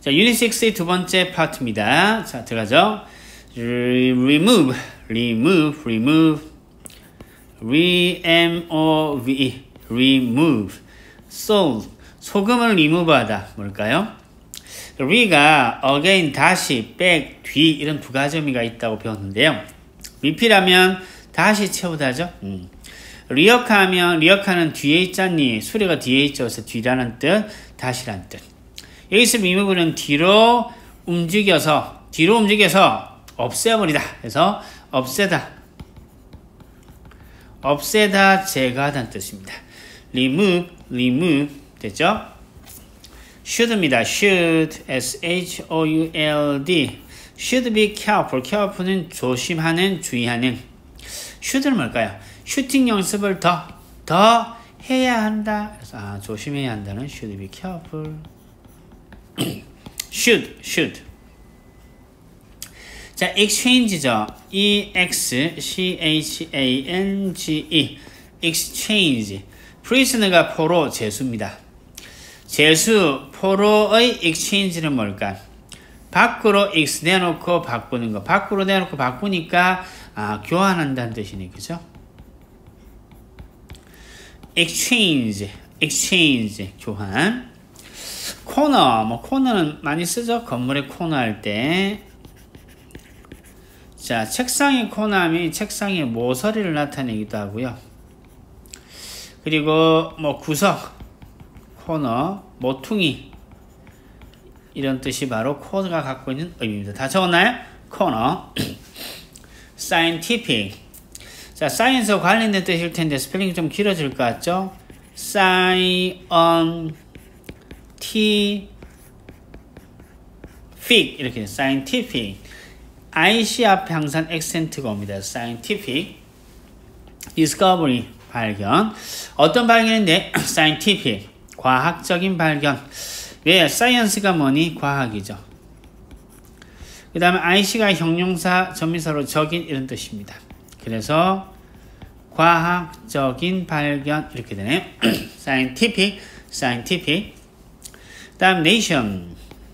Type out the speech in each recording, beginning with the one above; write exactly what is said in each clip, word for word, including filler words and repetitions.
자, 유닛 식스의 두 번째 파트입니다. 자, 들어가죠. remove, remove, remove, R-E-M-O-V-E, remove, salt, 소금을 remove하다. 뭘까요? re가 again, 다시, back, 뒤 이런 두 가지 의미가 있다고 배웠는데요. repeat하면 다시 채우다죠. 음. 리어카하면 리어카는 뒤에 있잖니. 수레가 뒤에 있죠. 그래서 뒤라는 뜻, 다시란 뜻. 여기서 remove는 뒤로 움직여서 뒤로 움직여서 없애버리다. 그래서 없애다. 없애다, 제거하다는 뜻입니다. remove, remove 됐죠? should입니다. should, S-H-O-U-L-D should be careful. careful은 조심하는, 주의하는. should는 뭘까요? 슈팅 연습을 더, 더 해야 한다. 그래서 아, 조심해야 한다는 should be careful. should, should. 자, exchange죠. E-X-C-H-A-N-G-E. exchange. prisoner가 포로, 죄수입니다. 죄수, 포로의 exchange는 뭘까? 밖으로 x 내놓고 바꾸는 거. 밖으로 내놓고 바꾸니까 아, 교환한다는 뜻이네. 그죠? exchange, exchange, 교환. 코너, 뭐 코너는 많이 쓰죠. 건물에 코너 할 때. 자, 책상의 코너하면 책상의 모서리를 나타내기도 하고요. 그리고 뭐 구석, 코너, 모퉁이 이런 뜻이 바로 코너가 갖고 있는 의미입니다. 다 적었나요? 코너. scientific. 자, 사이언스와 관련된 뜻일 텐데 스펠링이 좀 길어질 것 같죠? scientific 이렇게 scientific. 아이씨 앞에 항상 액센트가 옵니다. scientific. discovery 발견. 어떤 발견인데? scientific 과학적인 발견. 왜? science가 뭐니? 과학이죠. 그 다음에 아이씨가 형용사, 전미사로 적인 이런 뜻입니다. 그래서 과학적인 발견 이렇게 되네요. scientific, scientific. 다음 nation.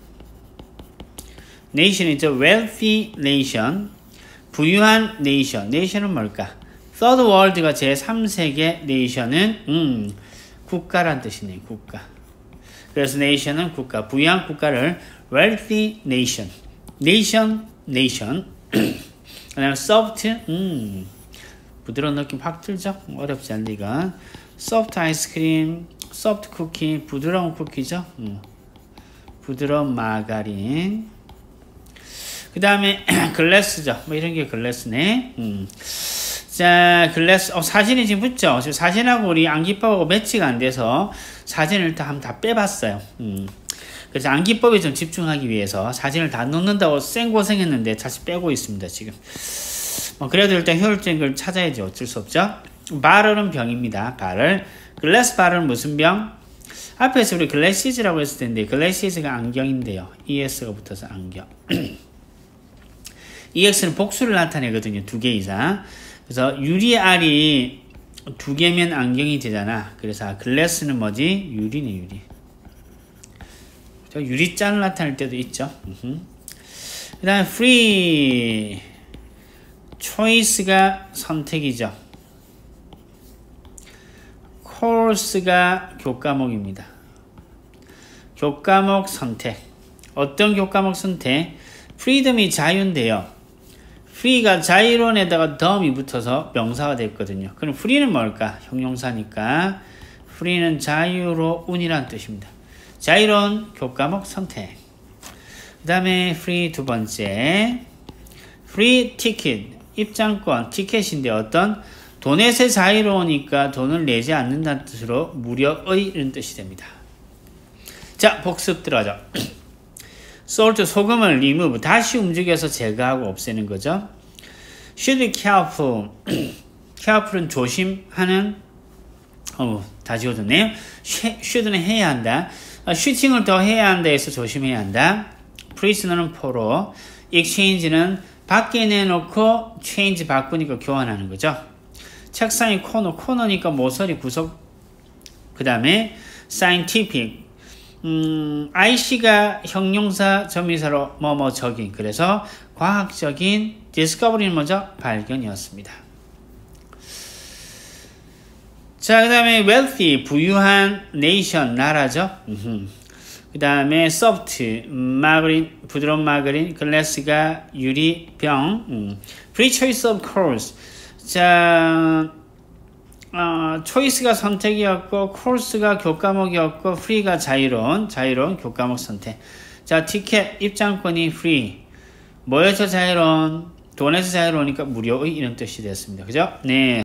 nation이죠. wealthy nation. 부유한 nation. nation은 뭘까? third world가 제삼 세계 nation은 음, 국가란 뜻이네요. 국가. 그래서 nation은 국가. 부유한 국가를 wealthy nation. nation, nation. 그 다음에 soft, 음, 부드러운 느낌 확 들죠? 어렵지 않네, 이건. soft 아이스크림, soft 쿠키, 부드러운 쿠키죠? 음, 부드러운 마가린. 그 다음에 글래스죠? 뭐 이런 게 글래스네. 음. 자, 글래스, 어, 사진이 지금 붙죠? 지금 사진하고 우리 암기법하고 매치가 안 돼서 사진을 다 한번 다 빼봤어요. 음. 그래서 암기법에 좀 집중하기 위해서 사진을 다 넣는다고 쌩고생했는데 다시 빼고 있습니다, 지금. 뭐, 그래도 일단 효율적인 걸 찾아야지 어쩔 수 없죠. 바럴은 병입니다, 바럴. 글래스 바럴은 무슨 병? 앞에서 우리 글래시즈라고 했을 텐데, 글래시즈가 안경인데요. 이에스가 붙어서 안경. 이엑스는 복수를 나타내거든요, 두 개 이상. 그래서 유리 알이 두 개면 안경이 되잖아. 그래서 글래스는 뭐지? 유리네, 유리. 유리잔을 나타낼 때도 있죠. 그 다음에 free. choice가 선택이죠. course가 교과목입니다. 교과목 선택. 어떤 교과목 선택? freedom이 자유인데요. free가 자유론에다가 dome이 붙어서 명사가 됐거든요. 그럼 free는 뭘까? 형용사니까 free는 자유로운이란 뜻입니다. 자유로운 교과목 선택. 그 다음에 free 두 번째. free ticket. 입장권, 티켓인데 어떤? 돈에서 자유로우니까 돈을 내지 않는다는 뜻으로 무료의 이런 뜻이 됩니다. 자, 복습 들어가죠. salt, 소금을 remove, 다시 움직여서 제거하고 없애는 거죠. should be careful. careful은 조심하는, 어, 다 지워졌네요. should는 해야 한다. 슈팅을 더 해야 한다 해서 조심해야 한다. prisoner는 포로. exchange는 밖에 내놓고 change 바꾸니까 교환하는 거죠. 책상이 코너, 코너니까 모서리 구석. 그 다음에 scientific. 음, 아이씨가 형용사, 접미사로 뭐뭐적인. 그래서 과학적인 discovery는 먼저 발견이었습니다. 자, 그 다음에 wealthy, 부유한 nation, 나라죠. 그 다음에 soft, 마그린, 부드러운 마그린, glass가 유리, 병. 음. free choice of course. 자, 어, choice가 선택이었고, course가 교과목이었고, free가 자유로운, 자유로운 교과목 선택. 자, 티켓, 입장권이 free. 뭐에서 자유로운? 돈에서 자유로우니까 무료의 이런 뜻이 됐습니다. 그죠? 네.